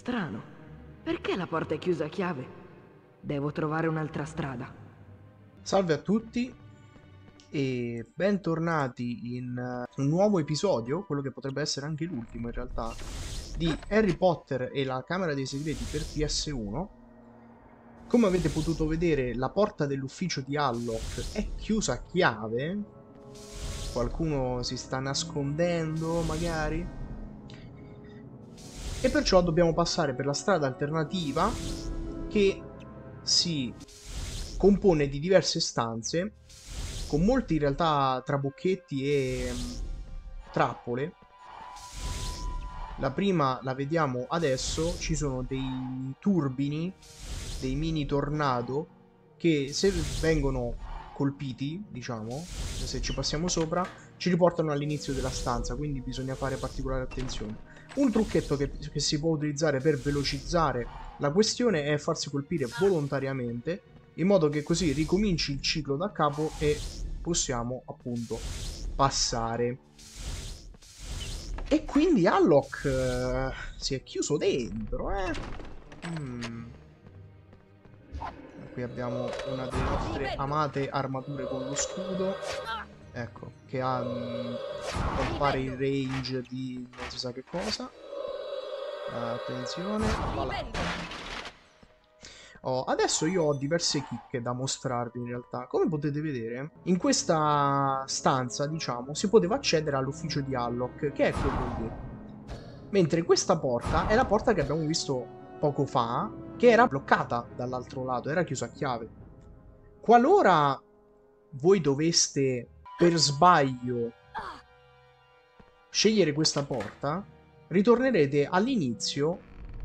Strano. Perché la porta è chiusa a chiave? Devo trovare un'altra strada. Salve a tutti e bentornati in un nuovo episodio, quello che potrebbe essere anche l'ultimo in realtà, di Harry Potter e la Camera dei Segreti per PS1. Come avete potuto vedere, la porta dell'ufficio di Harlock è chiusa a chiave. Qualcuno si sta nascondendo, magari. E perciò dobbiamo passare per la strada alternativa che si compone di diverse stanze con molti in realtà trabocchetti e trappole. La prima la vediamo adesso, ci sono dei turbini, dei mini tornado che se vengono colpiti, diciamo, se ci passiamo sopra, ci riportano all'inizio della stanza, quindi bisogna fare particolare attenzione. Un trucchetto che si può utilizzare per velocizzare la questione è farsi colpire volontariamente, in modo che così ricominci il ciclo da capo e possiamo appunto passare. E quindi Harlock si è chiuso dentro, eh? Qui abbiamo una delle nostre amate armature con lo scudo. Ecco, che ha compare il range di non si sa che cosa. Attenzione, voilà. Oh, adesso io ho diverse chicche da mostrarvi in realtà. Come potete vedere, in questa stanza, diciamo, si poteva accedere all'ufficio di Harlock, che è quello lì. Mentre questa porta è la porta che abbiamo visto poco fa, che era bloccata dall'altro lato, era chiusa a chiave. Qualora voi doveste per sbaglio scegliere questa porta, ritornerete all'inizio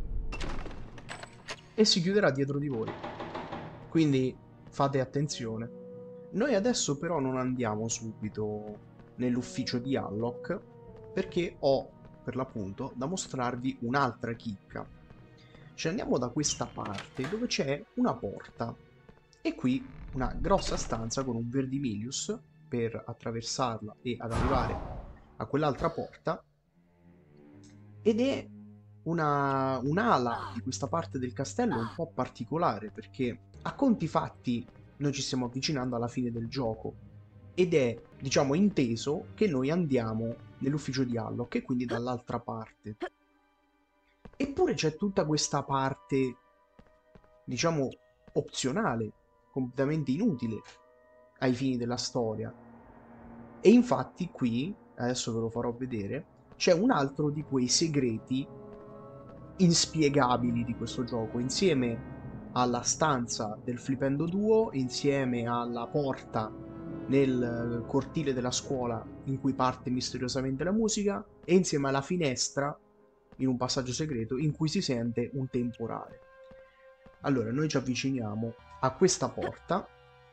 e si chiuderà dietro di voi. Quindi fate attenzione. Noi adesso però non andiamo subito nell'ufficio di Harlock perché ho per l'appunto da mostrarvi un'altra chicca. Ci andiamo da questa parte dove c'è una porta e qui una grossa stanza con un Verdimilius per attraversarla e ad arrivare a quell'altra porta, ed è un'ala di questa parte del castello un po' particolare perché a conti fatti noi ci stiamo avvicinando alla fine del gioco ed è, diciamo, inteso che noi andiamo nell'ufficio di Harlock e quindi dall'altra parte. Eppure c'è tutta questa parte, diciamo, opzionale, completamente inutile ai fini della storia. E infatti qui, adesso ve lo farò vedere, c'è un altro di quei segreti inspiegabili di questo gioco, insieme alla stanza del Flipendo Duo, insieme alla porta nel cortile della scuola in cui parte misteriosamente la musica e insieme alla finestra in un passaggio segreto in cui si sente un temporale. Allora, noi ci avviciniamo a questa porta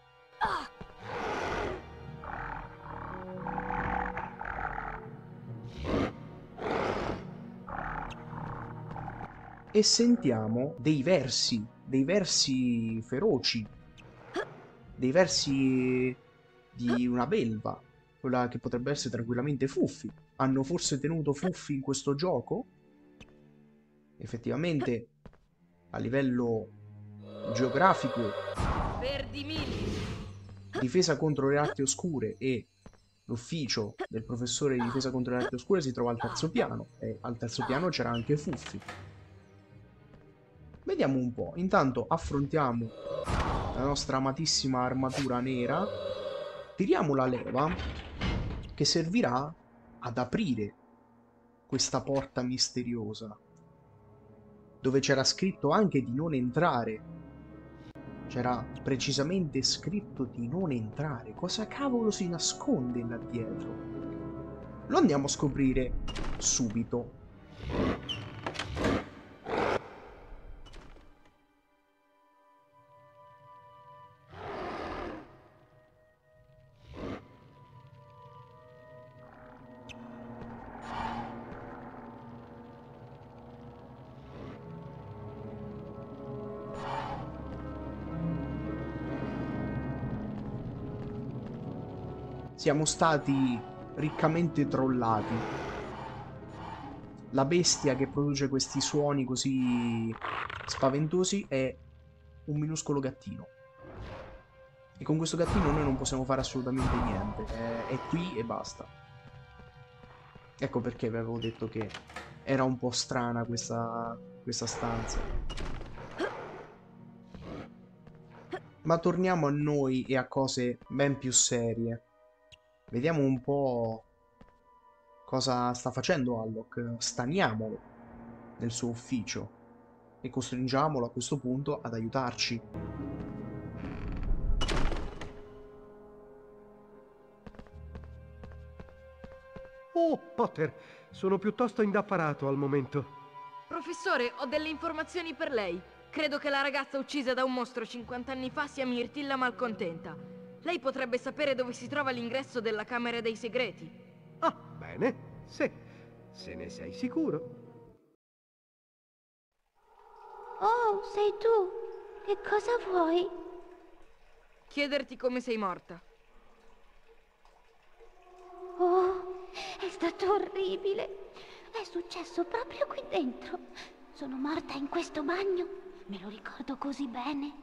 e sentiamo dei versi feroci, dei versi di una belva, quella che potrebbe essere tranquillamente Fuffi. Hanno forse tenuto Fuffi in questo gioco? Effettivamente, a livello geografico, difesa contro le arti oscure e l'ufficio del professore di difesa contro le arti oscure si trova al terzo piano, e al terzo piano c'era anche Fuffi. Vediamo un po', intanto affrontiamo la nostra amatissima armatura nera, tiriamo la leva che servirà ad aprire questa porta misteriosa, dove c'era scritto anche di non entrare. C'era precisamente scritto di non entrare. Cosa cavolo si nasconde là dietro? Lo andiamo a scoprire subito. Siamo stati riccamente trollati. la bestia che produce questi suoni così spaventosi è un minuscolo gattino. E con questo gattino noi non possiamo fare assolutamente niente. È qui e basta. Ecco perché vi avevo detto che era un po' strana questa stanza. Ma torniamo a noi e a cose ben più serie. Vediamo un po' cosa sta facendo Alloc. Staniamolo nel suo ufficio e costringiamolo a questo punto ad aiutarci. Oh, Potter, sono piuttosto indaffarato al momento. Professore, ho delle informazioni per lei. Credo che la ragazza uccisa da un mostro 50 anni fa sia Mirtilla Malcontenta. Lei potrebbe sapere dove si trova l'ingresso della Camera dei Segreti. Ah, bene, sì, se ne sei sicuro. Oh, sei tu. Che cosa vuoi? Chiederti come sei morta. Oh, è stato orribile. È successo proprio qui dentro. Sono morta in questo bagno. Me lo ricordo così bene.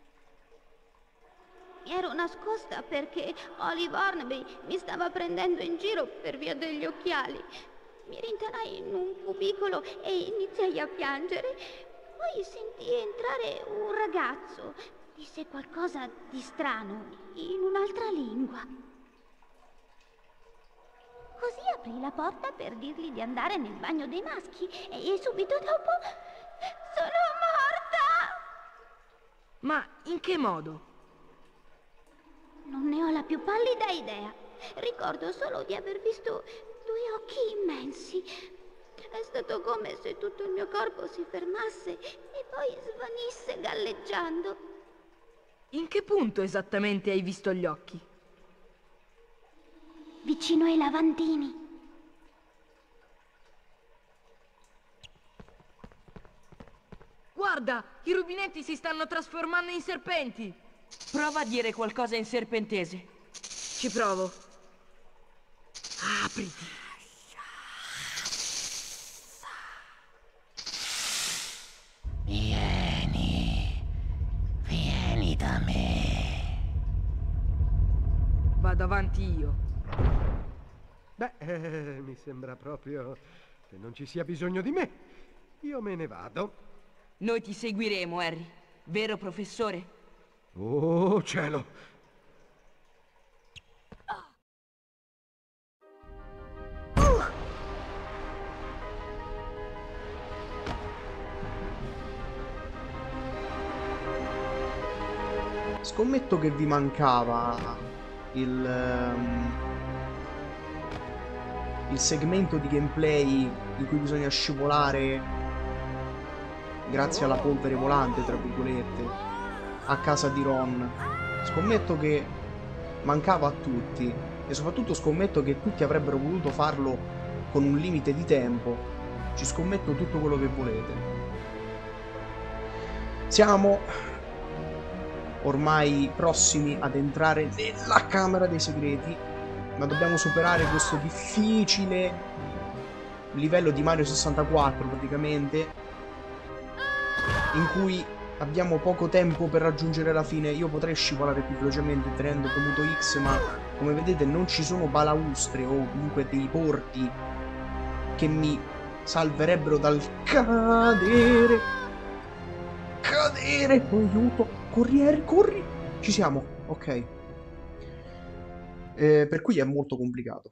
Mi ero nascosta perché Olive Hornby mi stava prendendo in giro per via degli occhiali. Mi rintanai in un cubicolo e iniziai a piangere. Poi sentii entrare un ragazzo. Disse qualcosa di strano in un'altra lingua. Così aprì la porta per dirgli di andare nel bagno dei maschi e subito dopo sono morta! Ma in che modo? Non ne ho la più pallida idea. Ricordo solo di aver visto due occhi immensi. È stato come se tutto il mio corpo si fermasse e poi svanisse galleggiando. In che punto esattamente hai visto gli occhi? Vicino ai lavandini. Guarda, i rubinetti si stanno trasformando in serpenti. Prova a dire qualcosa in serpentese. Ci provo. Apriti. Vieni da me. Vado avanti io. Beh, mi sembra proprio che non ci sia bisogno di me. Io me ne vado. Noi ti seguiremo, Harry. Vero, professore? Oh, cielo! Scommetto che vi mancava il segmento di gameplay in cui bisogna scivolare grazie alla polvere volante, tra virgolette, a casa di Ron. Scommetto che mancava a tutti e soprattutto scommetto che tutti avrebbero voluto farlo con un limite di tempo. Ci scommetto tutto quello che volete. Siamo ormai prossimi ad entrare nella Camera dei Segreti, ma dobbiamo superare questo difficile livello di Mario 64 praticamente, in cui abbiamo poco tempo per raggiungere la fine. Io potrei scivolare più velocemente tenendo premuto X, ma come vedete non ci sono balaustre o comunque dei porti che mi salverebbero dal cadere. Aiuto! Corri, Harry, corri! Ci siamo, ok. Per cui è molto complicato.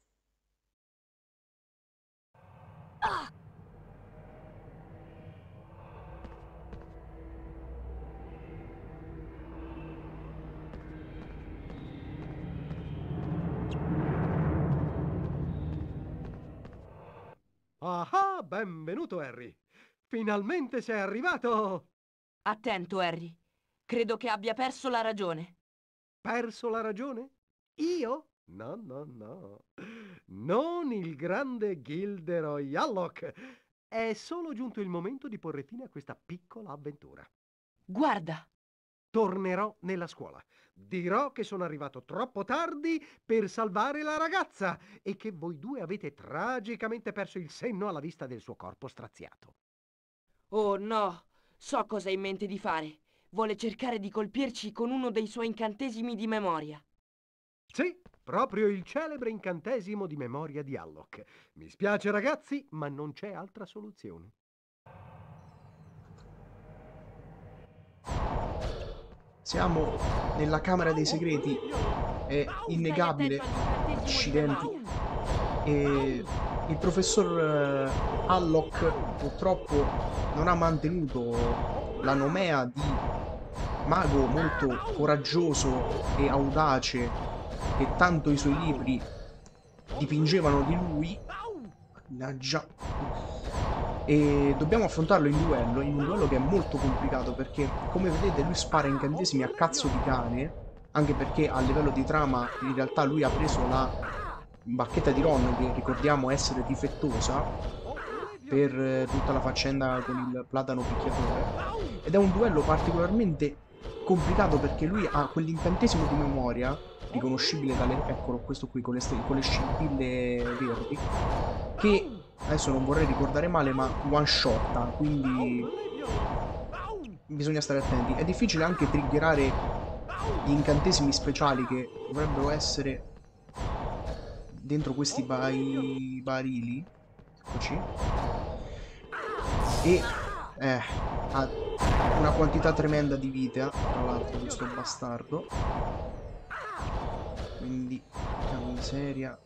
Ah, benvenuto, Harry. Finalmente sei arrivato! Attento, Harry. Credo che abbia perso la ragione. Perso la ragione? Io? No, no, no. Non il grande Gilderoy Alloc. È solo giunto il momento di porre fine a questa piccola avventura. Guarda, Tornerò nella scuola. Dirò che sono arrivato troppo tardi per salvare la ragazza e che voi due avete tragicamente perso il senno alla vista del suo corpo straziato. Oh no, so cosa ha in mente di fare. Vuole cercare di colpirci con uno dei suoi incantesimi di memoria. Sì, proprio il celebre incantesimo di memoria di Alloc. Mi spiace ragazzi, ma non c'è altra soluzione. Siamo nella Camera dei Segreti. È innegabile. Accidenti. E il professor Alloc purtroppo non ha mantenuto la nomea di mago molto coraggioso e audace che tanto i suoi libri dipingevano di lui. Mannaggia. E dobbiamo affrontarlo in un duello che è molto complicato perché, come vedete, lui spara incantesimi a cazzo di cane, anche perché a livello di trama in realtà lui ha preso la bacchetta di Ron, che ricordiamo essere difettosa, per tutta la faccenda con il platano picchiatore. Ed è un duello particolarmente complicato perché lui ha quell'incantesimo di memoria, riconoscibile dalle... eccolo, questo qui con le scintille verdi, che adesso non vorrei ricordare male, ma one shotta, quindi bisogna stare attenti. È difficile anche triggerare gli incantesimi speciali che dovrebbero essere dentro questi barili. Eccoci. E ha una quantità tremenda di vita, tra l'altro, questo bastardo. Quindi, che miseria.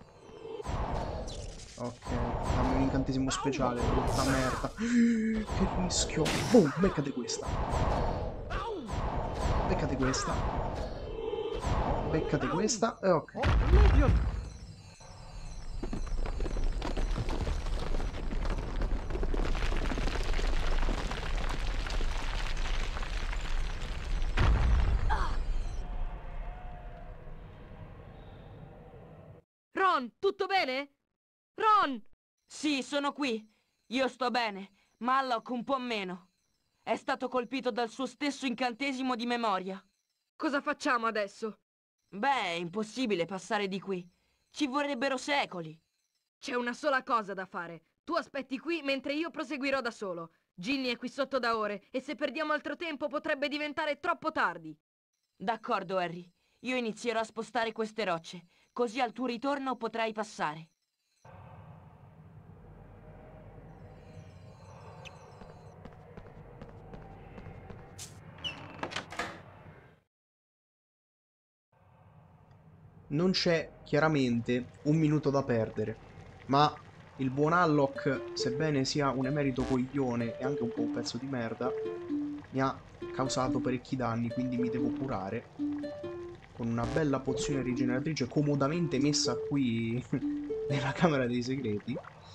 Ok, dammi un incantesimo speciale, brutta merda. Che rischio. Boom, beccate questa. Beccate questa. Beccate questa. E ok. Ron, tutto bene? Ron! Sì, sono qui. Io sto bene, ma Alloc un po' meno. È stato colpito dal suo stesso incantesimo di memoria. Cosa facciamo adesso? Beh, è impossibile passare di qui. Ci vorrebbero secoli. C'è una sola cosa da fare. Tu aspetti qui mentre io proseguirò da solo. Ginny è qui sotto da ore e se perdiamo altro tempo potrebbe diventare troppo tardi. D'accordo, Harry. Io inizierò a spostare queste rocce, così al tuo ritorno potrai passare. Non c'è chiaramente un minuto da perdere, ma il buon Alloc, sebbene sia un emerito coglione e anche un po' un pezzo di merda, mi ha causato parecchi danni, quindi mi devo curare con una bella pozione rigeneratrice comodamente messa qui nella Camera dei Segreti.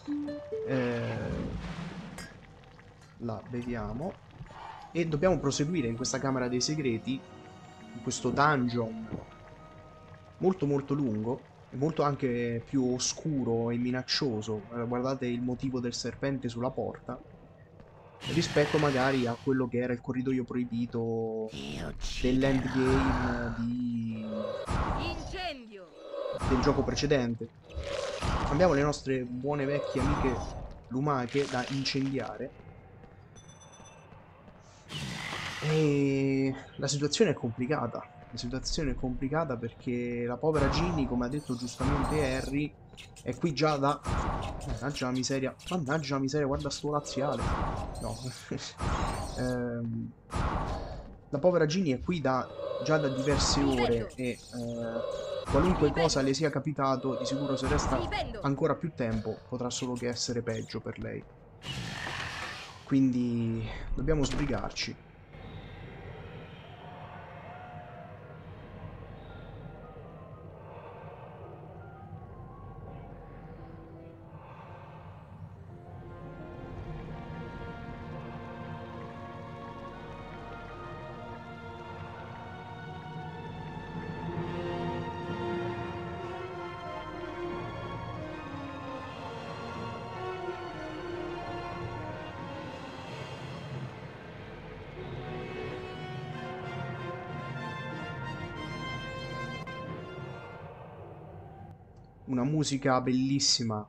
La beviamo e dobbiamo proseguire in questa Camera dei Segreti, in questo dungeon molto molto lungo e molto anche più oscuro e minaccioso. Guardate il motivo del serpente sulla porta rispetto magari a quello che era il corridoio proibito dell'endgame Incendio! del gioco precedente. Abbiamo le nostre buone vecchie amiche lumache da incendiare e la situazione è complicata. La situazione è complicata perché la povera Ginny, come ha detto giustamente Harry, è qui già da... Mannaggia la miseria. Mannaggia la miseria, guarda sto laziale. No. La povera Ginny è qui già da diverse ore e qualunque cosa le sia capitato, di sicuro se resta ancora più tempo potrà solo che essere peggio per lei. Quindi dobbiamo sbrigarci. Una musica bellissima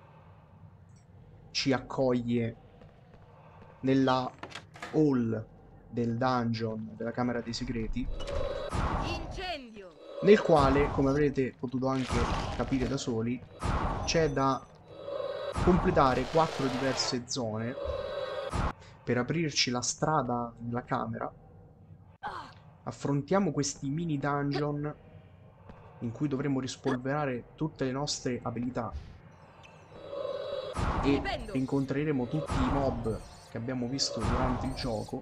ci accoglie nella hall del dungeon della Camera dei Segreti, Incendio! nel quale, come avrete potuto anche capire da soli, c'è da completare 4 diverse zone per aprirci la strada nella camera. Affrontiamo questi mini dungeon in cui dovremo rispolverare tutte le nostre abilità e incontreremo tutti i mob che abbiamo visto durante il gioco.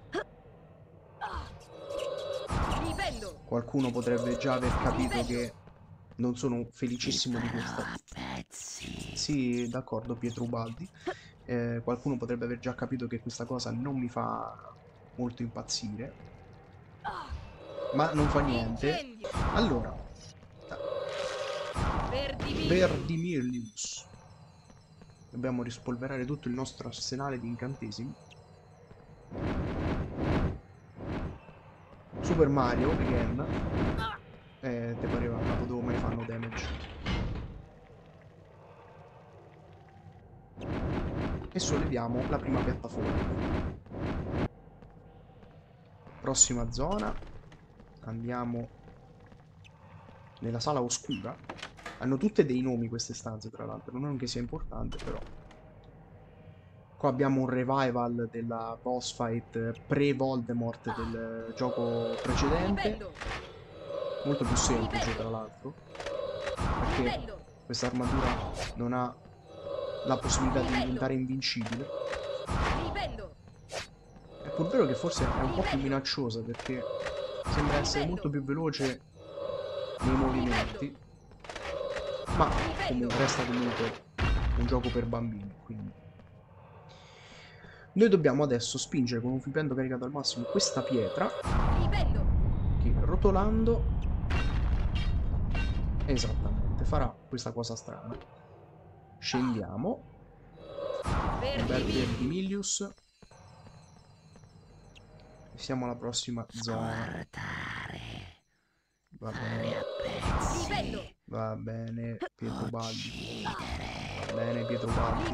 Qualcuno potrebbe già aver capito che non sono felicissimo di questa... Sì, d'accordo, Pietro Ubaldi. Qualcuno potrebbe aver già capito che questa cosa non mi fa molto impazzire. Ma non fa niente. Allora, Verdimilius. Dobbiamo rispolverare tutto il nostro arsenale di incantesimi. Super Mario, again. Te pareva, ma potevo mai fanno damage. E solleviamo la prima piattaforma. Prossima zona. Andiamo nella sala oscura. Hanno tutte dei nomi queste stanze, tra l'altro. Non che sia importante, però. Qua abbiamo un revival della boss fight pre-Voldemort del gioco precedente. Molto più semplice, tra l'altro. Perché questa armatura non ha la possibilità di diventare invincibile. È pur vero che forse è un po' più minacciosa, perché sembra essere molto più veloce nei movimenti. Ma comunque resta comunque un gioco per bambini, quindi... Noi dobbiamo adesso spingere con un flipendo caricato al massimo questa pietra, che rotolando, esattamente, farà questa cosa strana. Scendiamo. Un bel Verdimilius. E siamo alla prossima zona. Va bene. Va bene, Pietro Baldi. Va bene, Pietro Baldi.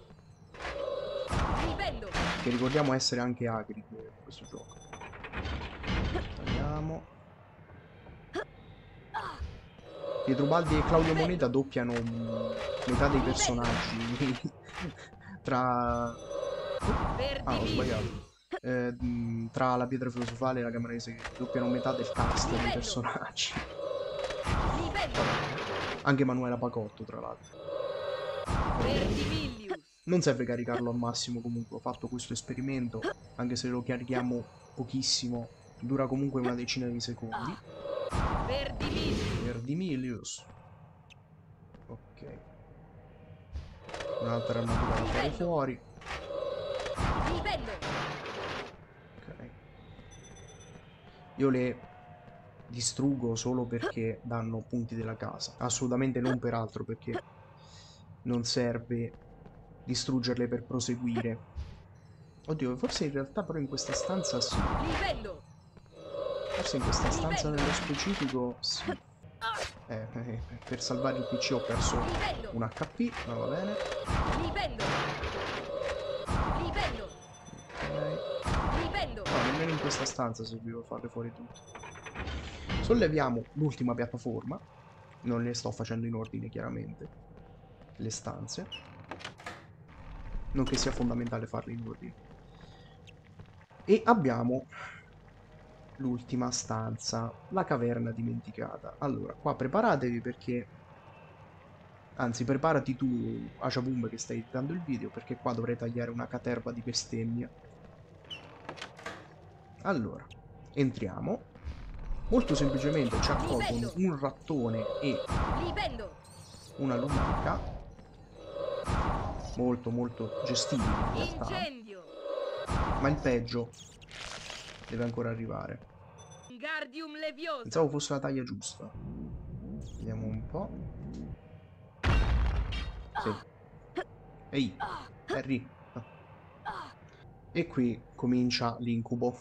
Che ricordiamo essere anche agri in questo gioco. Tagliamo. Pietro Baldi e Claudio Moneta doppiano metà dei personaggi. Tra... Ah, ho sbagliato. Tra la pietra filosofale e la Camera dei Segreti doppiano metà del cast dei personaggi. Anche Manuela Pacotto, tra l'altro. Non serve caricarlo al massimo, comunque ho fatto questo esperimento, anche se lo carichiamo pochissimo, dura comunque una decina di secondi. Verdimilius. Ok. Un'altra armatura da fare fuori. Ok. Io le distruggo solo perché danno punti della casa. Assolutamente non per altro, perché non serve distruggerle per proseguire. Oddio, forse in realtà però in questa stanza sì. Forse in questa stanza nello specifico sì. Per salvare il PC ho perso un HP, ma va bene. Ok. No, nemmeno in questa stanza serviva farle fuori tutte. Solleviamo l'ultima piattaforma. Non le sto facendo in ordine, chiaramente. Le stanze. Non che sia fondamentale farle in ordine. E abbiamo l'ultima stanza, la caverna dimenticata. Allora, qua preparatevi perché... Anzi, preparati tu, Aciabum, che stai editando il video, perché qua dovrei tagliare una caterva di bestemmie. Allora, entriamo. Molto semplicemente ci accolgono un rattone e una lumaca. Molto molto gestibile in realtà. Ma il peggio deve ancora arrivare. Pensavo fosse la taglia giusta. Vediamo un po'. Sì. Ehi, Harry. E qui comincia l'incubo.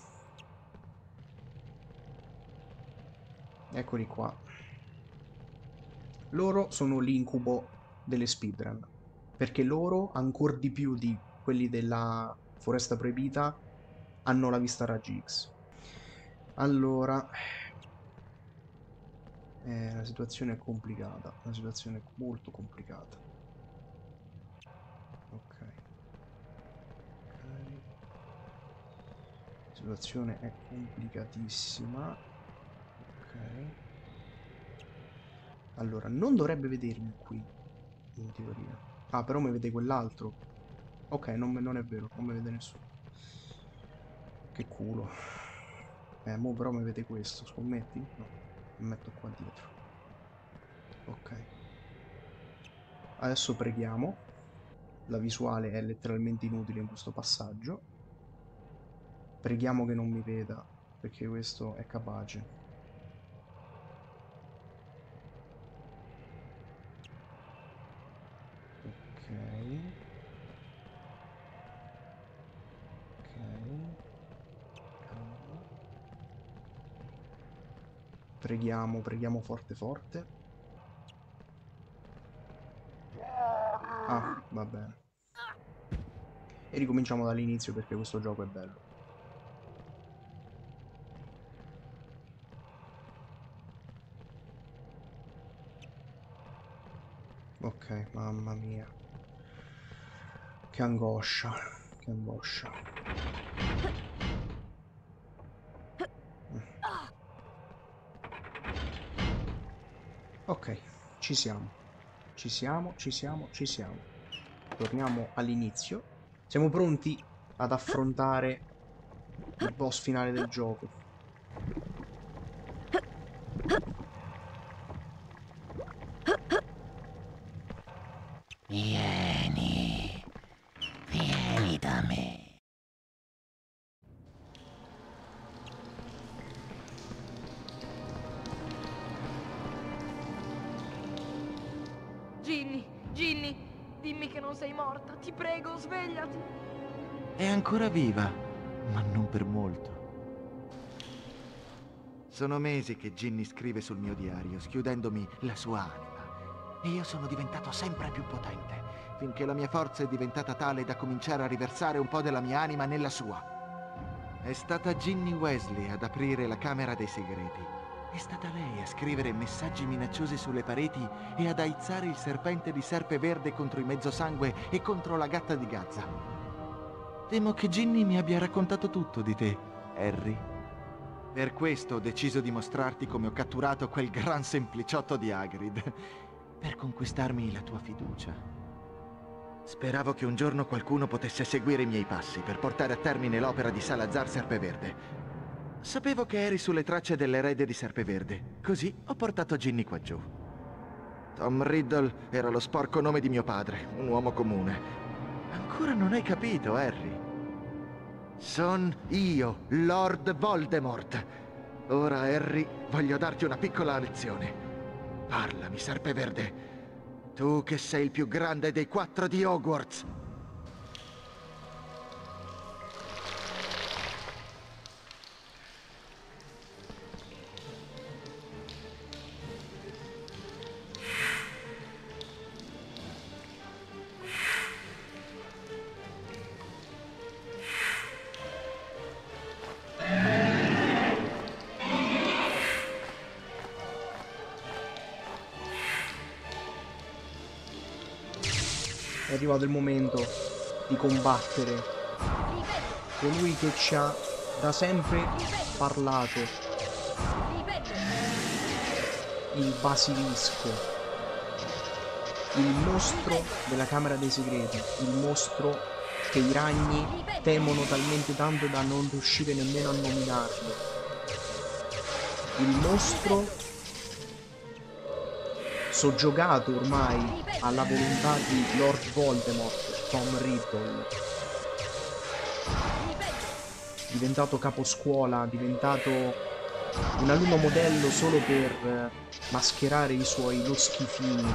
Eccoli qua. Loro sono l'incubo delle speedrun, perché loro, ancora di più di quelli della Foresta Proibita, hanno la vista a raggi X. Allora, la situazione è complicata, la situazione è molto complicata. Ok. La situazione è complicatissima. Ok. Allora, non dovrebbe vedermi qui, in teoria. Ah, però mi vede quell'altro. Ok, non è vero, non mi vede nessuno. Che culo. Mo però mi vede questo, scommetti? No, mi metto qua dietro. Ok. Adesso preghiamo. La visuale è letteralmente inutile in questo passaggio. Preghiamo che non mi veda, perché questo è capace. Ok. Ok. Calma. Preghiamo forte forte. Ah, va bene. E ricominciamo dall'inizio perché questo gioco è bello. Ok, mamma mia. Che angoscia, che angoscia. Ok, ci siamo. Ci siamo. Torniamo all'inizio. Siamo pronti ad affrontare il boss finale del gioco. Vieni. Vieni da me. Ginny, dimmi che non sei morta, ti prego, svegliati. È ancora viva, ma non per molto. Sono mesi che Ginny scrive sul mio diario, schiudendomi la sua anima. E io sono diventato sempre più potente, finché la mia forza è diventata tale da cominciare a riversare un po' della mia anima nella sua. È stata Ginny Weasley ad aprire la Camera dei Segreti. È stata lei a scrivere messaggi minacciosi sulle pareti e ad aizzare il serpente di Serpeverde contro i Mezzosangue e contro la gatta di Gazza. Temo che Ginny mi abbia raccontato tutto di te, Harry. Per questo ho deciso di mostrarti come ho catturato quel gran sempliciotto di Hagrid, per conquistarmi la tua fiducia. Speravo che un giorno qualcuno potesse seguire i miei passi per portare a termine l'opera di Salazar Serpeverde. Sapevo che eri sulle tracce dell'erede di Serpeverde, così ho portato Ginny qua giù. Tom Riddle era lo sporco nome di mio padre, un uomo comune. Ancora non hai capito, Harry? Son io, Lord Voldemort. Ora, Harry, voglio darti una piccola lezione. Parlami, Serpeverde. Tu che sei il più grande dei 4 di Hogwarts. È arrivato il momento di combattere colui che ci ha da sempre parlato, il basilisco, il mostro della Camera dei Segreti, il mostro che i ragni temono talmente tanto da non riuscire nemmeno a nominarlo, il mostro soggiogato ormai alla volontà di Lord Voldemort, Tom Riddle, diventato caposcuola, diventato un alunno modello solo per mascherare i suoi loschifini,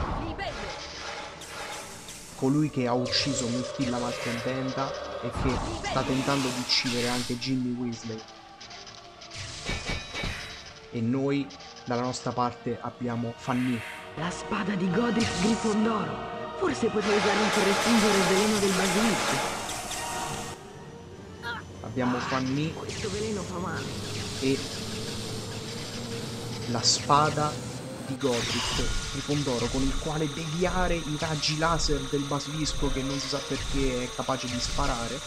colui che ha ucciso Mirtilla Malcontenta e che sta tentando di uccidere anche Ginny Weasley. E noi Dalla nostra parte abbiamo Fanny. La spada di Godric Grifondoro. Forse potrei usarla per respingere il veleno del basilisco. Abbiamo Fanny Questo veleno fa male. e la spada di Godric Grifondoro, con il quale deviare i raggi laser del basilisco che non si sa perché è capace di sparare.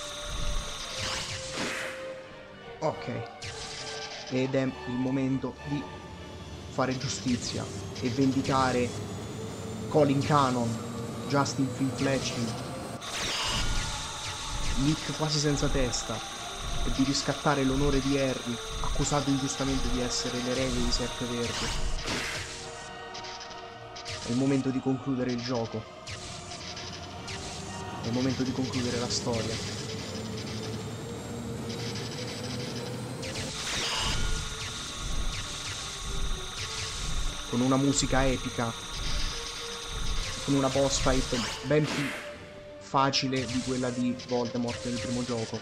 Ok. Ed è il momento di fare giustizia e vendicare Colin Cannon, Justin Flynn Fletchling, Nick quasi senza testa, e di riscattare l'onore di Harry, accusato ingiustamente di essere l'erede di Serpe Verde. È il momento di concludere il gioco. È il momento di concludere la storia. Con una musica epica, con una boss fight ben più facile di quella di Voldemort nel primo gioco.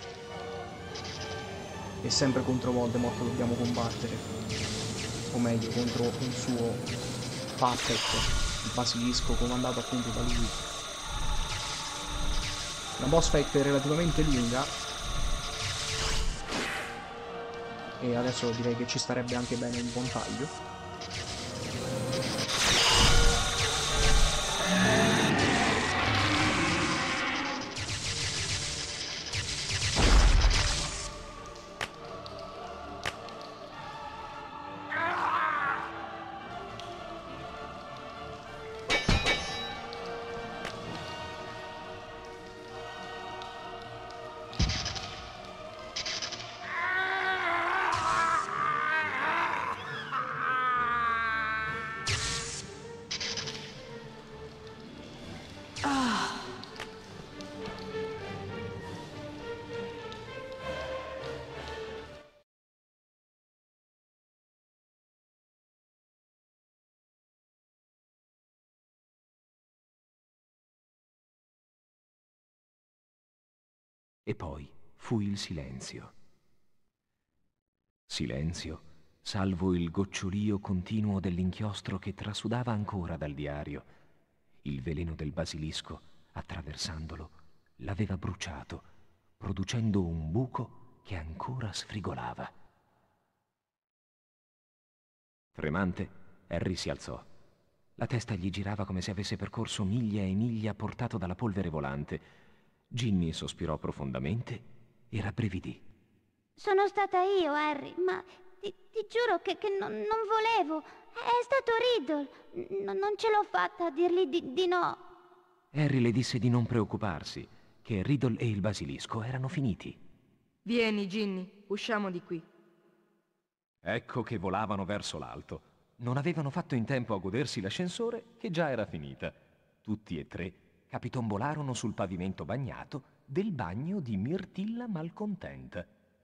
E sempre contro Voldemort dobbiamo combattere, o meglio contro un suo puppet, il basilisco, comandato appunto da lui. Una boss fight relativamente lunga, e adesso direi che ci starebbe anche bene un buon taglio. E poi fu il silenzio. Silenzio, salvo il gocciolio continuo dell'inchiostro che trasudava ancora dal diario. Il veleno del basilisco, attraversandolo, l'aveva bruciato, producendo un buco che ancora sfrigolava. Tremante, Harry si alzò. La testa gli girava come se avesse percorso miglia e miglia portato dalla polvere volante. Ginny sospirò profondamente e rabbrividì. Sono stata io, Harry, ma ti giuro che non volevo. È stato Riddle. Non ce l'ho fatta a dirgli di no. Harry le disse di non preoccuparsi, che Riddle e il basilisco erano finiti. Vieni, Ginny, usciamo di qui. Ecco che volavano verso l'alto. Non avevano fatto in tempo a godersi l'ascensore, che già era finita. Tutti e tre capitombolarono sul pavimento bagnato del bagno di Mirtilla Malcontenta.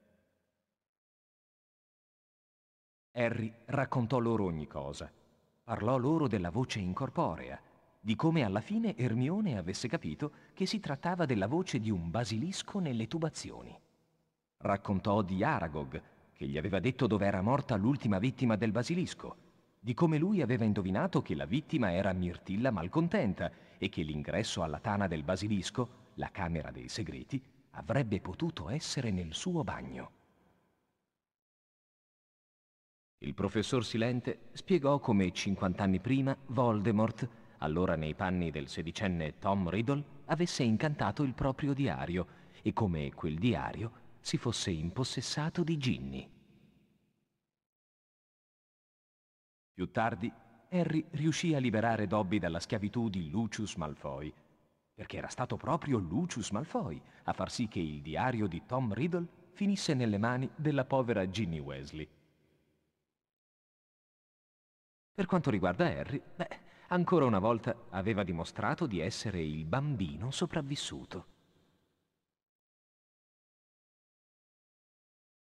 Harry raccontò loro ogni cosa. Parlò loro della voce incorporea, di come alla fine Hermione avesse capito che si trattava della voce di un basilisco nelle tubazioni. Raccontò di Aragog, che gli aveva detto dove era morta l'ultima vittima del basilisco, di come lui aveva indovinato che la vittima era Mirtilla Malcontenta e che l'ingresso alla tana del basilisco, la camera dei segreti, avrebbe potuto essere nel suo bagno. Il professor Silente spiegò come 50 anni prima Voldemort, allora nei panni del sedicenne Tom Riddle, avesse incantato il proprio diario e come quel diario si fosse impossessato di Ginny. Più tardi, Harry riuscì a liberare Dobby dalla schiavitù di Lucius Malfoy, perché era stato proprio Lucius Malfoy a far sì che il diario di Tom Riddle finisse nelle mani della povera Ginny Weasley. Per quanto riguarda Harry, ancora una volta aveva dimostrato di essere il bambino sopravvissuto.